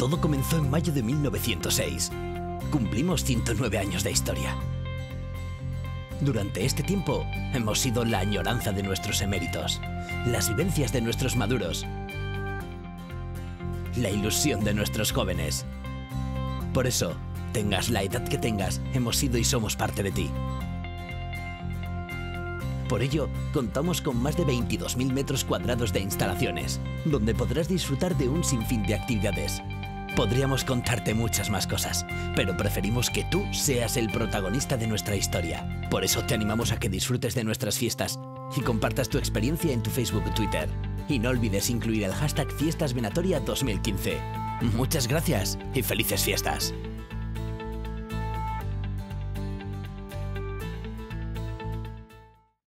Todo comenzó en mayo de 1906. Cumplimos 109 años de historia. Durante este tiempo, hemos sido la añoranza de nuestros eméritos, las vivencias de nuestros maduros, la ilusión de nuestros jóvenes. Por eso, tengas la edad que tengas, hemos sido y somos parte de ti. Por ello, contamos con más de 22.000 metros cuadrados de instalaciones, donde podrás disfrutar de un sinfín de actividades. Podríamos contarte muchas más cosas, pero preferimos que tú seas el protagonista de nuestra historia. Por eso te animamos a que disfrutes de nuestras fiestas y compartas tu experiencia en tu Facebook o Twitter. Y no olvides incluir el hashtag Fiestas Venatoria 2015. Muchas gracias y felices fiestas.